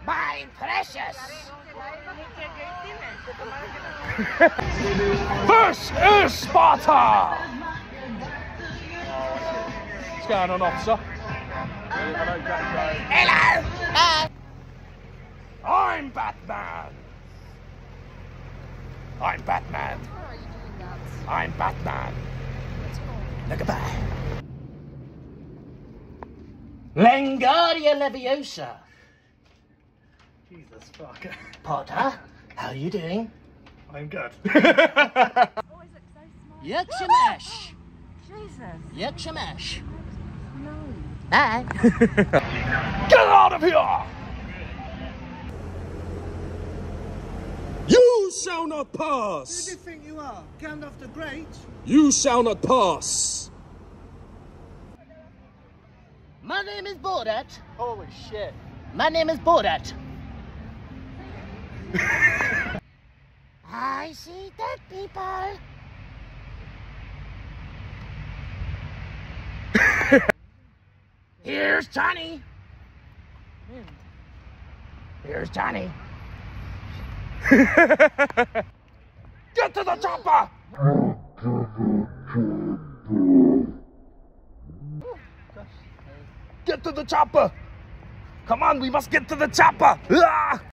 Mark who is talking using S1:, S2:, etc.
S1: My precious!
S2: This is Sparta! What's going on, officer?
S1: Hello!
S2: I'm Batman! I'm Batman!
S3: How are you doing that?
S2: I'm Batman!
S3: Let's go.
S2: Look at that!
S1: Lengaria Leviosa.
S2: Jesus fuck.
S1: Potter, how are you doing?
S2: I'm good.
S3: Always look so smart.
S1: Yuckshamesh.
S3: Jesus.
S1: Yuckshamesh.
S3: No.
S1: Bye.
S2: Get out of here! You shall not
S4: Who
S2: pass!
S4: do you think you are? Gandalf the Great?
S2: You shall not pass!
S1: My name is Borat.
S2: Holy shit.
S1: My name is Borat. I see dead people. Here's Johnny. Here's Johnny.
S2: Get to the chopper! Get to the chopper! Come on, we must get to the chopper! Ah!